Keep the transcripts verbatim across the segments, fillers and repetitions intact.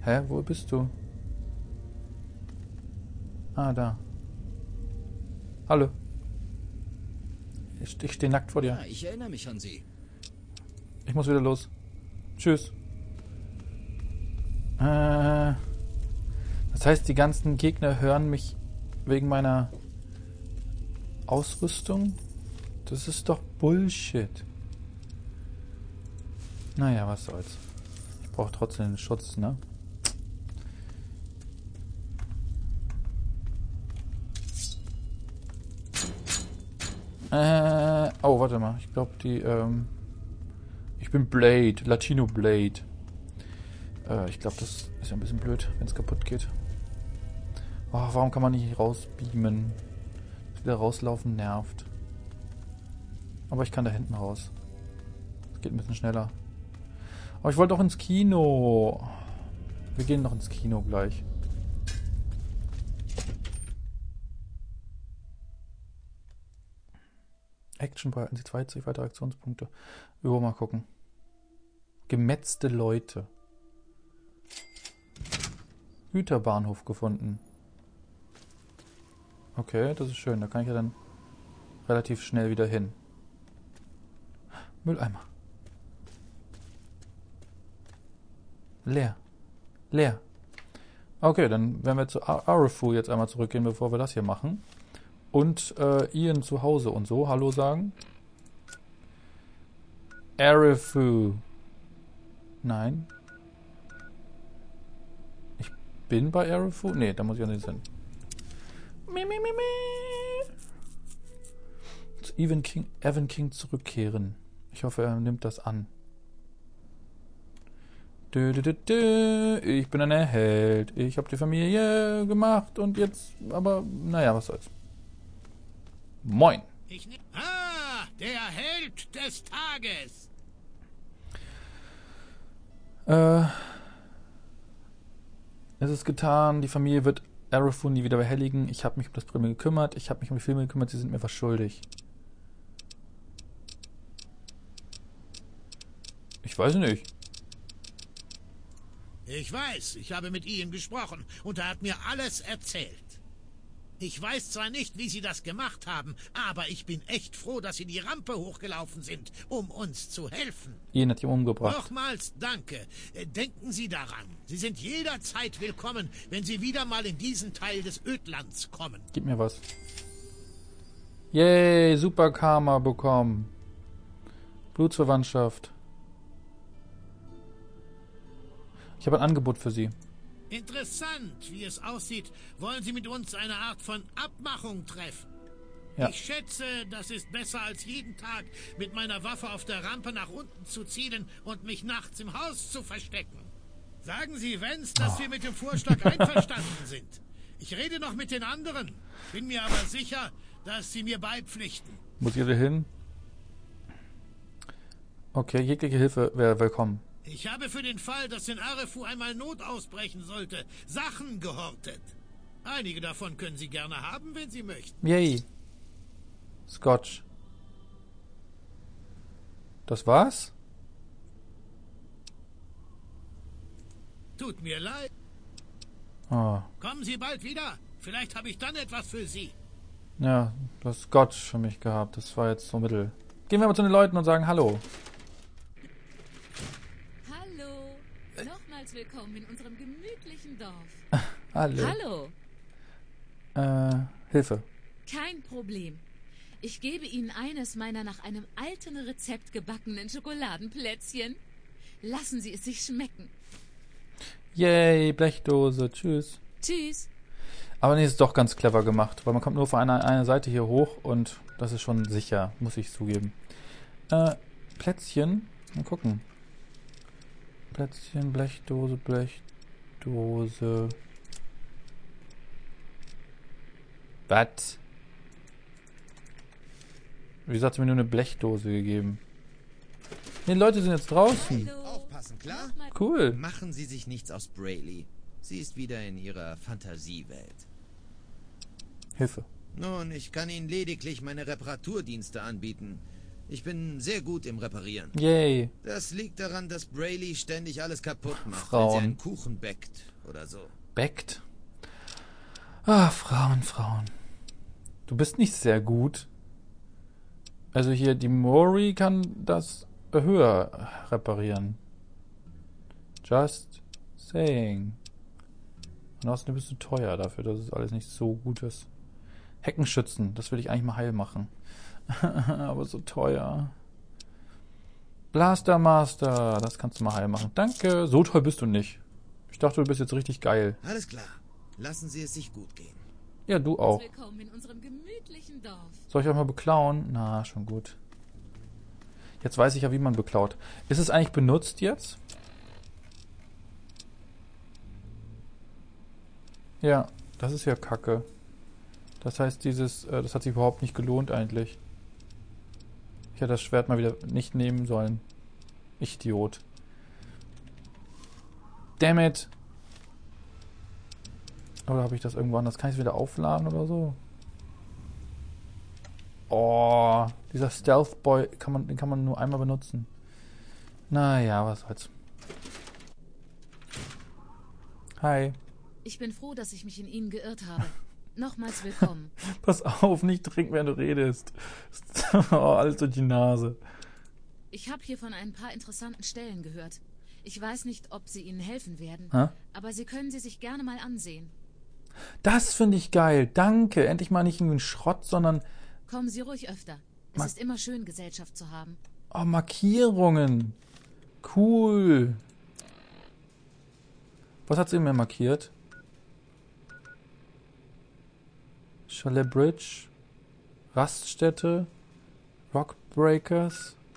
Hä, wo bist du? Ah, da. Hallo. Ich, ich stehe nackt vor dir. Ja, ich erinnere mich an Sie. Ich muss wieder los. Tschüss. Äh, das heißt, die ganzen Gegner hören mich wegen meiner Ausrüstung? Das ist doch Bullshit. Naja, was soll's. Ich brauche trotzdem den Schutz, ne? Äh, oh, warte mal. Ich glaube, die, ähm... Ich bin Blade. Latino Blade. Äh, ich glaube, das ist ja ein bisschen blöd, wenn es kaputt geht. Oh, warum kann man nicht rausbeamen? Das wieder rauslaufen nervt. Aber ich kann da hinten raus. Das geht ein bisschen schneller. Aber ich wollte auch ins Kino. Wir gehen noch ins Kino gleich. Action behalten Sie zweiundzwanzig weitere Aktionspunkte. Jo, mal gucken. Gemetzte Leute. Güterbahnhof gefunden. Okay, das ist schön. Da kann ich ja dann relativ schnell wieder hin. Mülleimer. Leer. Leer. Okay, dann werden wir zu Arefu jetzt einmal zurückgehen, bevor wir das hier machen. Und äh, Ian zu Hause und so Hallo sagen. Arefu. Nein. Ich bin bei Arefu? Ne, da muss ich ja nicht hin. Mi, mi, mi, mi. Zu Evan King, Evan King zurückkehren. Ich hoffe, er nimmt das an. Dö, dö, dö, dö. Ich bin ein Held. Ich habe die Familie gemacht und jetzt, aber naja, was soll's. Moin. Ich ne ah, der Held des Tages. Äh, es ist getan. Die Familie wird Arefu nie wieder behelligen. Ich habe mich um das Problem gekümmert. Ich habe mich um die Filme gekümmert. Sie sind mir was schuldig. Ich weiß nicht. Ich weiß, ich habe mit Ian gesprochen und er hat mir alles erzählt. Ich weiß zwar nicht, wie Sie das gemacht haben, aber ich bin echt froh, dass Sie die Rampe hochgelaufen sind, um uns zu helfen. Ian hat ihn umgebracht. Nochmals danke. Denken Sie daran, Sie sind jederzeit willkommen, wenn Sie wieder mal in diesen Teil des Ödlands kommen. Gib mir was. Yay, super Karma bekommen. Blutsverwandtschaft. Ich habe ein Angebot für Sie. Interessant, wie es aussieht. Wollen Sie mit uns eine Art von Abmachung treffen? Ja. Ich schätze, das ist besser als jeden Tag mit meiner Waffe auf der Rampe nach unten zu zielen und mich nachts im Haus zu verstecken. Sagen Sie Vance, dass Oh. wir mit dem Vorschlag einverstanden sind. Ich rede noch mit den anderen, bin mir aber sicher, dass sie mir beipflichten. Muss ich wieder hin? Okay, jegliche Hilfe wäre willkommen. Ich habe für den Fall, dass in Arefu einmal Not ausbrechen sollte, Sachen gehortet. Einige davon können Sie gerne haben, wenn Sie möchten. Yay. Scotch. Das war's? Tut mir leid. Oh. Kommen Sie bald wieder. Vielleicht habe ich dann etwas für Sie. Ja, du hast Scotch für mich gehabt. Das war jetzt so mittel. Gehen wir mal zu den Leuten und sagen Hallo. Nochmals willkommen in unserem gemütlichen Dorf. Hallo. Hallo. Äh, Hilfe. Kein Problem. Ich gebe Ihnen eines meiner nach einem alten Rezept gebackenen Schokoladenplätzchen. Lassen Sie es sich schmecken. Yay, Blechdose. Tschüss. Tschüss. Aber nee, ist doch ganz clever gemacht, weil man kommt nur von einer, einer Seite hier hoch und das ist schon sicher, muss ich zugeben. Äh, Plätzchen. Mal gucken. Plätzchen, Blechdose, Blechdose. Was? Wieso hat sie mir nur eine Blechdose gegeben? Die Leute sind jetzt draußen. Hallo. Aufpassen, klar? Nochmal- Cool. Machen Sie sich nichts aus Braylee. Sie ist wieder in ihrer Fantasiewelt. Hilfe. Nun, ich kann Ihnen lediglich meine Reparaturdienste anbieten. Ich bin sehr gut im Reparieren. Yay. Das liegt daran, dass Brayley ständig alles kaputt macht, Frauen. wenn sie einen Kuchen backt oder so. Backt? Ah, Frauen, Frauen. Du bist nicht sehr gut. Also hier, die Mori kann das höher reparieren. Just saying. Und außerdem bist du teuer dafür, dass es alles nicht so gut ist. Heckenschützen, das will ich eigentlich mal heil machen. Aber so teuer. Blaster Master, das kannst du mal heil machen. Danke, so toll bist du nicht. Ich dachte, du bist jetzt richtig geil. Alles klar. Lassen Sie es sich gut gehen. Ja, du auch. Willkommen in unserem gemütlichen Dorf. Soll ich auch mal beklauen? Na, schon gut. Jetzt weiß ich ja, wie man beklaut. Ist es eigentlich benutzt jetzt? Ja, das ist ja kacke. Das heißt, dieses, äh, das hat sich überhaupt nicht gelohnt eigentlich. Ich hätte das Schwert mal wieder nicht nehmen sollen. Idiot. Damn it. Oder habe ich das irgendwo anders? Kann ich es wieder aufladen oder so? Oh, dieser Stealth Boy, kann man, den kann man nur einmal benutzen. Naja, was soll's. Hi. Ich bin froh, dass ich mich in Ihnen geirrt habe. Nochmals willkommen. Pass auf, nicht trinken, während du redest. Oh, alles durch die Nase. Ich habe hier von ein paar interessanten Stellen gehört. Ich weiß nicht, ob sie Ihnen helfen werden, Hä? aber Sie können sie sich gerne mal ansehen. Das finde ich geil. Danke. Endlich mal nicht irgendwie ein Schrott, sondern... Kommen Sie ruhig öfter. Es Ma- ist immer schön, Gesellschaft zu haben. Oh, Markierungen. Cool. Was hat sie mir markiert? Chalet Bridge. Raststätte. Rockbreakers.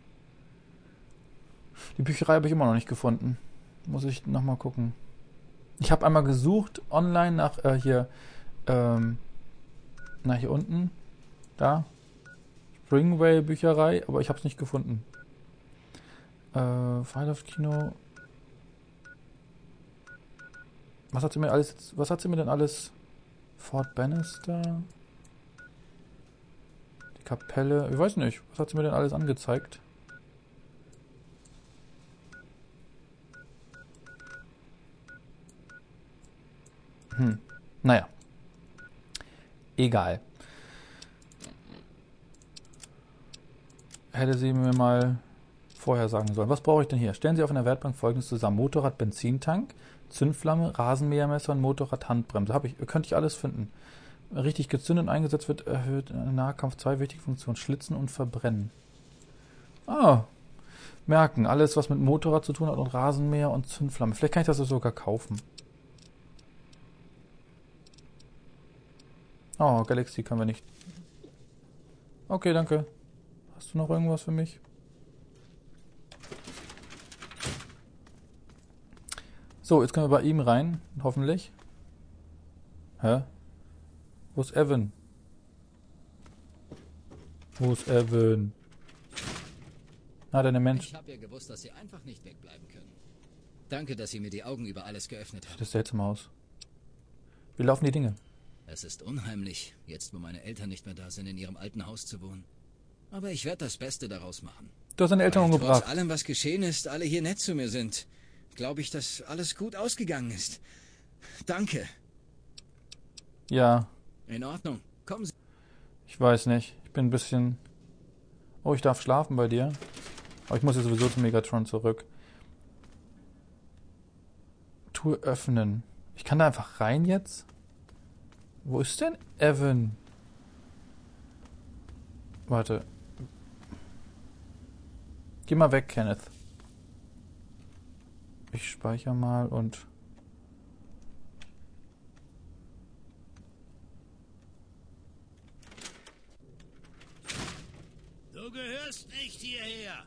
Die Bücherei habe ich immer noch nicht gefunden. Muss ich nochmal gucken. Ich habe einmal gesucht online nach äh, hier ähm, nach hier unten. Da. Springway Bücherei, aber ich habe es nicht gefunden. Äh, Freiluft Kino. Was hat sie mir alles was hat sie mir denn alles? Fort Bannister. Die Kapelle, ich weiß nicht, was hat sie mir denn alles angezeigt? Hm, naja. Egal. Hätte sie mir mal vorher sagen sollen. Was brauche ich denn hier? Stellen Sie auf einer Werkbank Folgendes zusammen. Motorrad, Benzintank, Zündflamme, Rasenmähermesser und Motorrad, Handbremse. Habe ich, könnte ich alles finden. Richtig gezündet und eingesetzt wird, erhöht Nahkampf zwei wichtige Funktionen. Schlitzen und verbrennen. Ah. Merken. Alles, was mit Motorrad zu tun hat und Rasenmäher und Zündflamme. Vielleicht kann ich das sogar kaufen. Oh, Galaxy können wir nicht. Okay, danke. Hast du noch irgendwas für mich? So, jetzt können wir bei ihm rein, hoffentlich. Hä? Wo ist Evan? Wo ist Evan? Ah, deine Mensch. Ich habe ja gewusst, dass Sie einfach nicht wegbleiben können. Danke, dass Sie mir die Augen über alles geöffnet haben. Das ist seltsam aus. Wie laufen die Dinge? Es ist unheimlich, jetzt wo meine Eltern nicht mehr da sind, in ihrem alten Haus zu wohnen. Aber ich werde das Beste daraus machen. Du hast deine Eltern Weil umgebracht. trotz allem, was geschehen ist, alle hier nett zu mir sind, glaube ich, dass alles gut ausgegangen ist. Danke. Ja, In Ordnung. Kommen Sie. ich weiß nicht. Ich bin ein bisschen... Oh, ich darf schlafen bei dir. Aber ich muss ja sowieso zu Megatron zurück. Tour öffnen. Ich kann da einfach rein jetzt? Wo ist denn Evan? Warte. Geh mal weg, Kenneth. Ich speichere mal und... Du gehörst nicht hierher.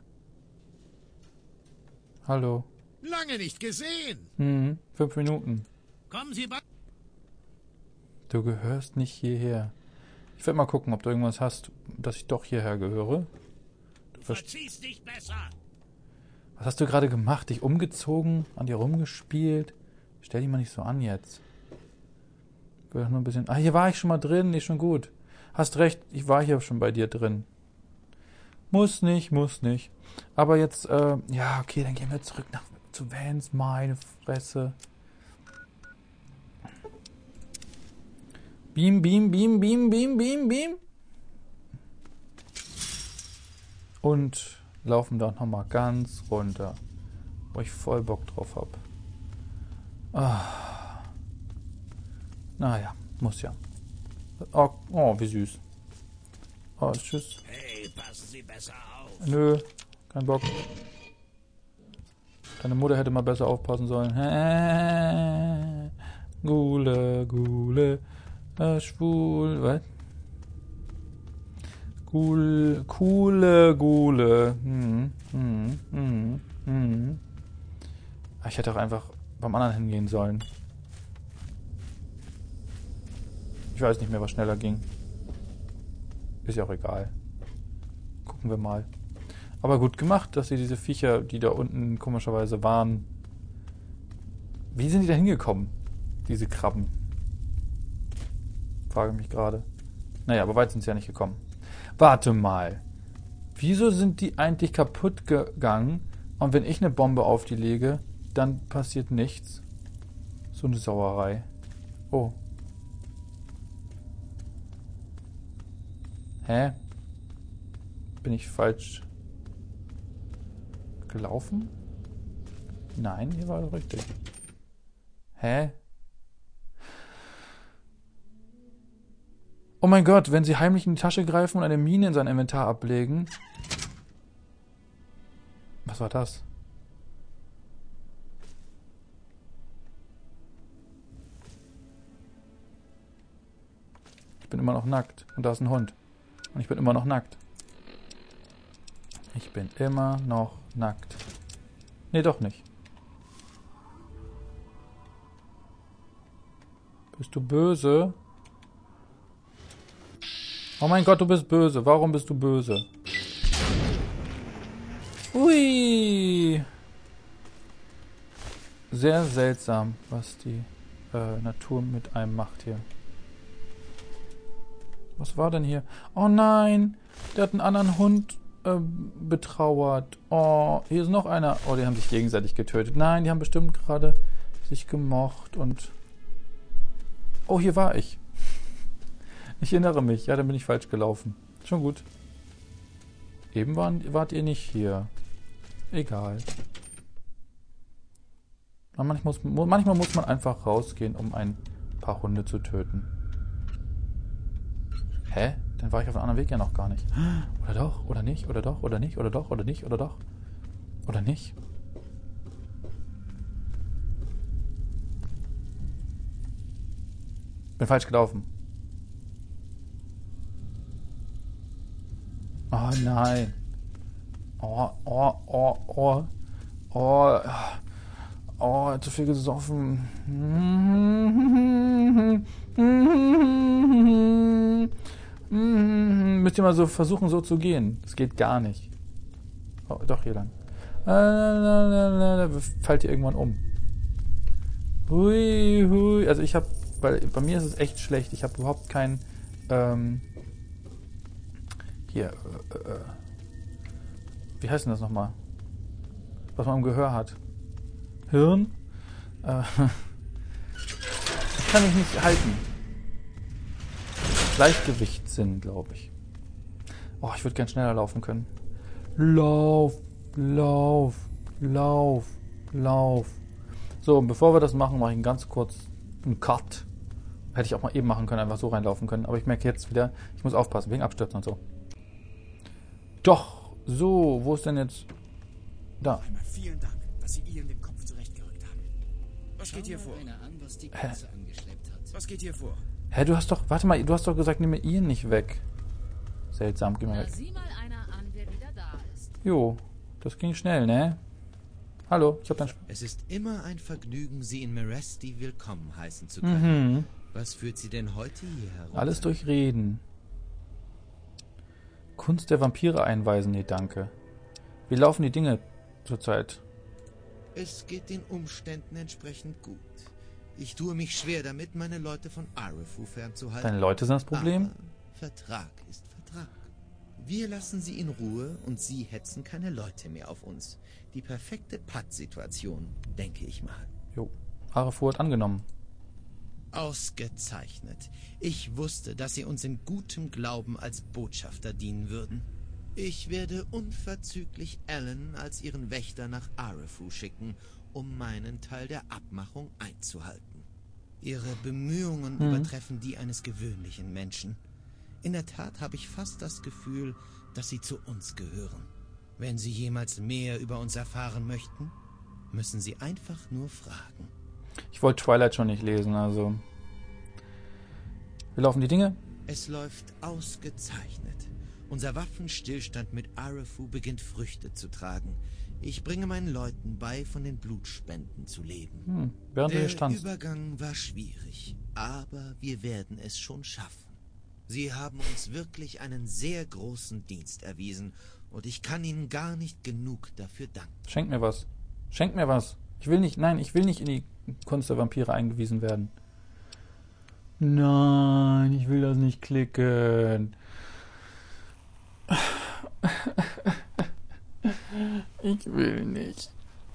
Hallo. Lange nicht gesehen. Hm, fünf Minuten. Kommen Sie bei... Du gehörst nicht hierher. Ich werde mal gucken, ob du irgendwas hast, dass ich doch hierher gehöre. Du verst- Verziehst dich besser. Was hast du gerade gemacht? Dich umgezogen? An dir rumgespielt? Stell dich mal nicht so an jetzt. Ich will doch nur ein bisschen... Ah, hier war ich schon mal drin. Nee, schon gut. Hast recht, ich war hier schon bei dir drin. Muss nicht, muss nicht. Aber jetzt, äh, ja, okay, dann gehen wir zurück nach zu Vance. Meine Fresse. Beam, beam, beam, beam, beam, beam, beam. Und laufen da nochmal ganz runter. Wo ich voll Bock drauf hab. Ah. Naja, muss ja. Oh, oh, wie süß. Oh, tschüss. Hey, passen Sie besser auf. Nö, kein Bock. Deine Mutter hätte mal besser aufpassen sollen. Hä? Gule, Gule, äh, schwul, was? Cool, coole Gule. Hm, hm, hm, hm. Ich hätte auch einfach beim anderen hingehen sollen. Ich weiß nicht mehr, was schneller ging. Ist ja auch egal. Gucken wir mal. Aber gut gemacht, dass sie diese Viecher, die da unten komischerweise waren... Wie sind die da hingekommen? Diese Krabben. Frage mich gerade. Naja, aber weit sind sie ja nicht gekommen. Warte mal. Wieso sind die eigentlich kaputt gegangen? Und wenn ich eine Bombe auf die lege, dann passiert nichts. So eine Sauerei. Oh. Hä? Bin ich falsch gelaufen? Nein, hier war es richtig. Hä? Oh mein Gott, wenn sie heimlich in die Tasche greifen und eine Mine in sein Inventar ablegen. Was war das? Ich bin immer noch nackt. Und da ist ein Hund. Und ich bin immer noch nackt. Ich bin immer noch nackt. Nee, doch nicht. Bist du böse? Oh mein Gott, du bist böse. Warum bist du böse? Ui. Sehr seltsam, was die äh, Natur mit einem macht hier. Was war denn hier? Oh nein, der hat einen anderen Hund äh, betrauert. Oh, hier ist noch einer. Oh, die haben sich gegenseitig getötet. Nein, die haben bestimmt gerade sich gemocht und... Oh, hier war ich. Ich erinnere mich. Ja, dann bin ich falsch gelaufen. Schon gut. Eben waren, wart ihr nicht hier. Egal. Manchmal muss, manchmal muss man einfach rausgehen, um ein paar Hunde zu töten. Hä? Dann war ich auf einem anderen Weg ja noch gar nicht. Oder doch? Oder nicht? Oder doch? Oder nicht? Oder doch? Oder nicht? Oder doch? Oder nicht? Bin falsch gelaufen. Oh nein. Oh, oh, oh, oh. Oh, oh, zu viel gesoffen. Müsst ihr mal so versuchen, so zu gehen. Das geht gar nicht. Oh, doch, hier lang. Fallt ihr irgendwann um. Hui, hui. Also ich habe, weil bei mir ist es echt schlecht. Ich habe überhaupt kein, ähm, hier, äh, äh, wie heißt denn das nochmal? Was man im Gehör hat. Hirn? Äh, ich kann mich nicht halten. Gleichgewichtssinn, glaube ich. Oh, ich würde gern schneller laufen können. Lauf, lauf, lauf, lauf. So, und bevor wir das machen, mache ich ganz kurz einen Cut. Hätte ich auch mal eben machen können, einfach so reinlaufen können. Aber ich merke jetzt wieder, ich muss aufpassen, wegen Abstürzen und so. Doch, so, wo ist denn jetzt... Da. Einmal vielen Dank, dass Sie Ian den Kopf zurechtgerückt haben. Was Schau geht hier mal vor? einer an, was die Katze angeschleppt hat. Was geht hier vor? Hä, du hast doch... Warte mal, du hast doch gesagt, nimm mir Ian nicht weg. Seltsam, geh mal Na, weg. sieh mal einer an, der wieder da ist. Jo, das ging schnell, ne? Hallo, ich hab dein... Sp Es ist immer ein Vergnügen, Sie in Meresti willkommen heißen zu können. mhm. Was führt Sie denn heute hier herum? Alles durch Reden. Kunst der Vampire einweisen, nee, danke. Wie laufen die Dinge zurzeit? Es geht den Umständen entsprechend gut. Ich tue mich schwer damit, meine Leute von Arefu fernzuhalten. Deine Leute sind das Problem? Aber Vertrag ist Vertrag. Wir lassen sie in Ruhe und sie hetzen keine Leute mehr auf uns. Die perfekte Pattsituation, denke ich mal. Jo. Arefu hat angenommen. Ausgezeichnet. Ich wusste, dass sie uns in gutem Glauben als Botschafter dienen würden. Ich werde unverzüglich Alan als ihren Wächter nach Arefu schicken, um meinen Teil der Abmachung einzuhalten. Ihre Bemühungen hm. übertreffen die eines gewöhnlichen Menschen. In der Tat habe ich fast das Gefühl, dass sie zu uns gehören. Wenn Sie jemals mehr über uns erfahren möchten, müssen Sie einfach nur fragen. Ich wollte Twilight schon nicht lesen, also... Wie laufen die Dinge? Es läuft ausgezeichnet. Unser Waffenstillstand mit Arefu beginnt Früchte zu tragen. Ich bringe meinen Leuten bei, von den Blutspenden zu leben. Hm, während du hier Der standst. Übergang war schwierig, aber wir werden es schon schaffen. Sie haben uns wirklich einen sehr großen Dienst erwiesen und ich kann Ihnen gar nicht genug dafür danken. Schenk mir was. Schenk mir was. Ich will nicht, nein, ich will nicht in die Kunst der Vampire eingewiesen werden. Nein, ich will das nicht klicken. Ich will nicht.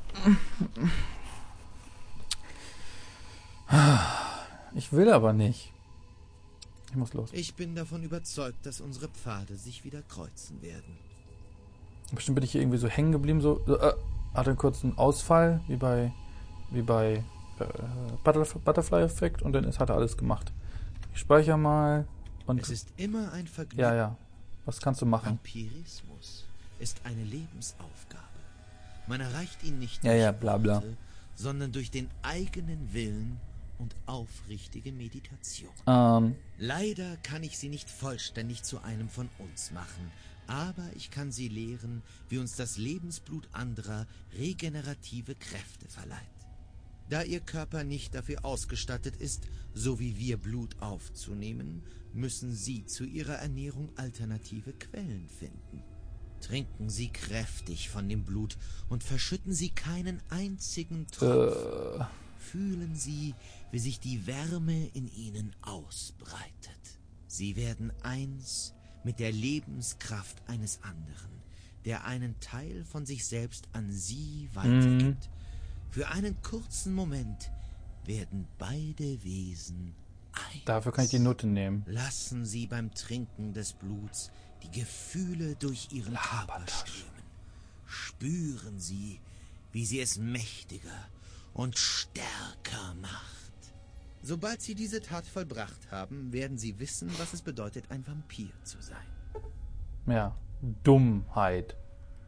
Ich will aber nicht. Ich muss los. Ich bin davon überzeugt, dass unsere Pfade sich wieder kreuzen werden. Bestimmt bin ich hier irgendwie so hängen geblieben, so, so äh, hatte einen kurzen Ausfall, wie bei wie bei äh, Butterfly-Effekt und dann ist, hat er alles gemacht. Ich speichere mal und... Es ist immer ein Vergnügen. Ja, ja. Was kannst du machen? Vampirismus ist eine Lebensaufgabe. Man erreicht ihn nicht Ja, durch ja, bla, bla. Worte, sondern durch den eigenen Willen und aufrichtige Meditation. Ähm, Leider kann ich sie nicht vollständig zu einem von uns machen, aber ich kann sie lehren, wie uns das Lebensblut anderer regenerative Kräfte verleiht. Da ihr Körper nicht dafür ausgestattet ist, so wie wir Blut aufzunehmen, müssen sie zu ihrer Ernährung alternative Quellen finden. Trinken Sie kräftig von dem Blut und verschütten Sie keinen einzigen Tropfen. äh, Fühlen Sie, wie sich die Wärme in Ihnen ausbreitet. Sie werden eins mit der Lebenskraft eines anderen, der einen Teil von sich selbst an Sie weitergibt. Für einen kurzen Moment werden beide Wesen eins. dafür kann ich die Note nehmen. Lassen Sie beim Trinken des Bluts die Gefühle durch Ihren Körper strömen. Spüren Sie, wie sie es mächtiger und stärker macht. Sobald Sie diese Tat vollbracht haben, werden Sie wissen, was es bedeutet, ein Vampir zu sein. Ja, Dummheit.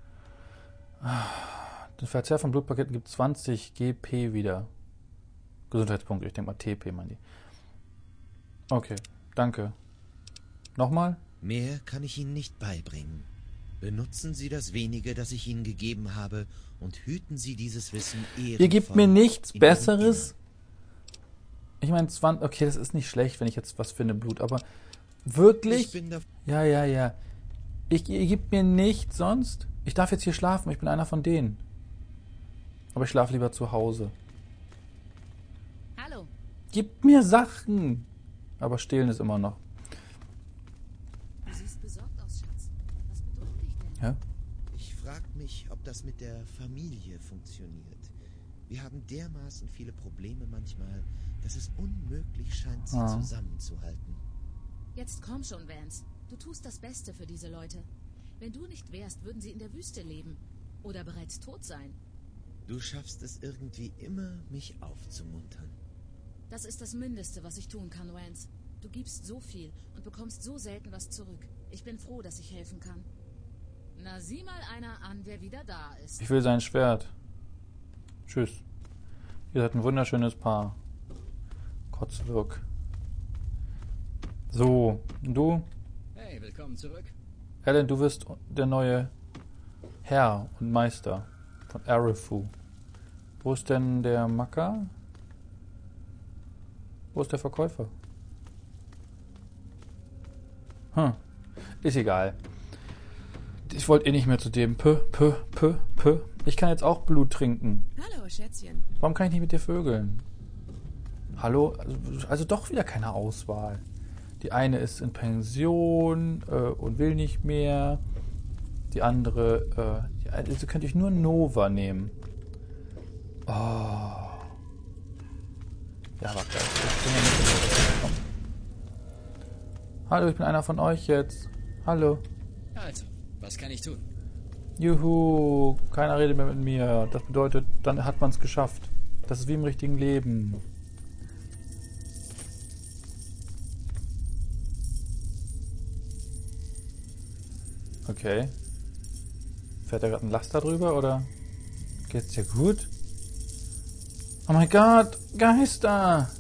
Den Verzehr von Blutpaketen gibt zwanzig G P wieder. Gesundheitspunkte, ich denke mal T P, meinen die. Okay, danke. Nochmal? Mehr kann ich Ihnen nicht beibringen. Benutzen Sie das Wenige, das ich Ihnen gegeben habe, und hüten Sie dieses Wissen ehrenvoll. Ihr gebt mir nichts in Ihrem Besseres? Innern. Ich meine, zwanzig, okay, das ist nicht schlecht, wenn ich jetzt was finde, Blut, aber wirklich? Ich bin da Ja, ja, ja. Ich, ihr gebt mir nichts sonst? Ich darf jetzt hier schlafen, ich bin einer von denen. Aber ich schlafe lieber zu Hause. Hallo. Gib mir Sachen! Aber stehlen ist immer noch. Du siehst besorgt aus, Schatz. Was bedrückt dich denn? Ja? Ich frage mich, ob das mit der Familie funktioniert. Wir haben dermaßen viele Probleme manchmal, dass es unmöglich scheint, sie Ah. zusammenzuhalten. Jetzt komm schon, Vance. Du tust das Beste für diese Leute. Wenn du nicht wärst, würden sie in der Wüste leben. Oder bereits tot sein. Du schaffst es irgendwie immer, mich aufzumuntern. Das ist das Mindeste, was ich tun kann, Vance. Du gibst so viel und bekommst so selten was zurück. Ich bin froh, dass ich helfen kann. Na, sieh mal einer an, der wieder da ist. Ich will sein Schwert. Tschüss. Ihr seid ein wunderschönes Paar. Kotzwirk. So, und du? Hey, willkommen zurück. Alan, du wirst der neue Herr und Meister von Arefu. Wo ist denn der Macker? Wo ist der Verkäufer? Hm, ist egal. Ich wollte eh nicht mehr zu dem. Pö, pö, pö, pö. Ich kann jetzt auch Blut trinken. Hallo, Schätzchen. Warum kann ich nicht mit dir vögeln? Hallo? Also, also doch wieder keine Auswahl. Die eine ist in Pension äh, und will nicht mehr. Die andere, äh, die, also könnte ich nur Nova nehmen. Oh. Ja, warte. Ich bin ja nicht. Hallo, ich bin einer von euch jetzt. Hallo. Also, was kann ich tun? Juhu, keiner redet mehr mit mir. Das bedeutet, dann hat man es geschafft. Das ist wie im richtigen Leben. Okay. Fährt da gerade ein Laster drüber, oder geht's dir gut? Oh mein Gott, Geister!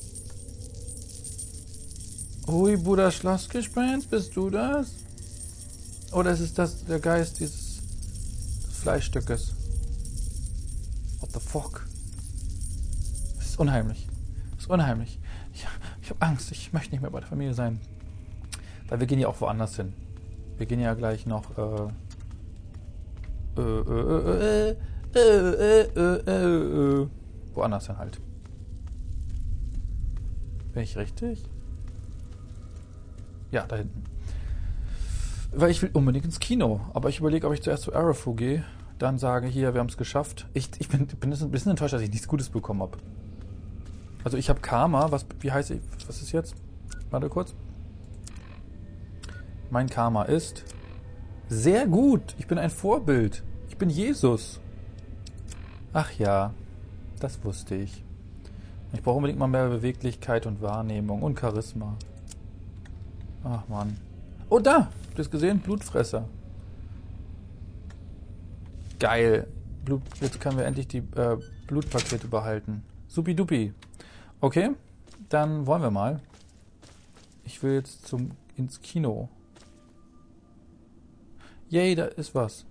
Hui, Bruder Schlossgespenst, bist du das? Oder ist es das der Geist dieses des Fleischstückes? What the fuck? Das ist unheimlich. Das ist unheimlich. Ich, ich habe Angst, ich möchte nicht mehr bei der Familie sein. Weil wir gehen ja auch woanders hin. Wir gehen ja gleich noch äh, äh, äh, äh, äh, äh, äh, äh, woanders hin halt. Bin ich richtig? Ja, da hinten. Weil ich will unbedingt ins Kino. Aber ich überlege, ob ich zuerst zu Arrow gehe, dann sage, hier, wir haben es geschafft. Ich, ich bin, bin ein bisschen enttäuscht, dass ich nichts Gutes bekommen habe. Also ich habe Karma. Was, wie heißt ich? Was ist jetzt? Warte kurz. Mein Karma ist sehr gut. Ich bin ein Vorbild. Ich bin Jesus. Ach ja, das wusste ich. Ich brauche unbedingt mal mehr Beweglichkeit und Wahrnehmung und Charisma. Ach Mann. Oh, da! Habt ihr es gesehen? Blutfresser. Geil. Blut, jetzt können wir endlich die äh, Blutpakete behalten. Supidupi. Okay, dann wollen wir mal. Ich will jetzt zum ins Kino. Yay, da ist was.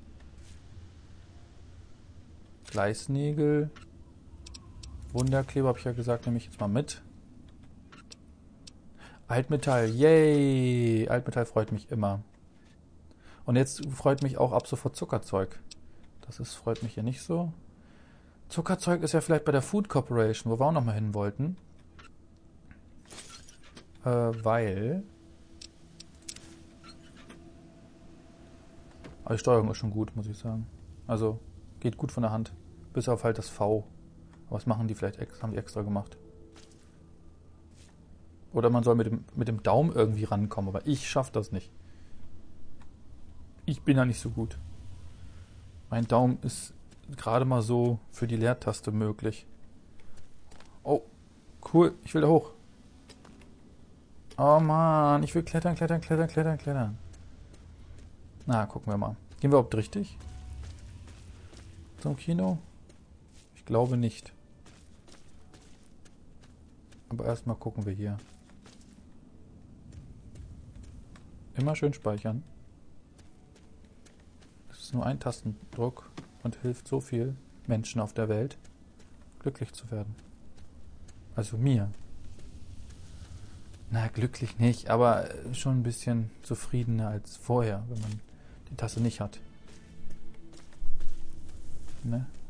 Gleisnägel. Wunderkleber, habe ich ja gesagt, nehme ich jetzt mal mit. Altmetall, yay! Altmetall freut mich immer. Und jetzt freut mich auch ab sofort Zuckerzeug. Das ist, freut mich hier nicht so. Zuckerzeug ist ja vielleicht bei der Food Corporation, wo wir auch noch mal hin wollten. Äh, weil... Aber die Steuerung ist schon gut, muss ich sagen. Also, geht gut von der Hand. Bis auf halt das V. Aber was machen die vielleicht extra, haben die extra gemacht. Oder man soll mit dem, mit dem Daumen irgendwie rankommen, aber ich schaffe das nicht. Ich bin da nicht so gut. Mein Daumen ist gerade mal so für die Leertaste möglich. Oh, cool, ich will da hoch. Oh Mann, ich will klettern, klettern, klettern, klettern, klettern. Na, gucken wir mal. Gehen wir überhaupt richtig? Zum Kino? Ich glaube nicht. Aber erstmal gucken wir hier. Immer schön speichern. Es ist nur ein Tastendruck und hilft so viel Menschen auf der Welt, glücklich zu werden. Also mir. Na, glücklich nicht, aber schon ein bisschen zufriedener als vorher, wenn man die Tasse nicht hat. Ne?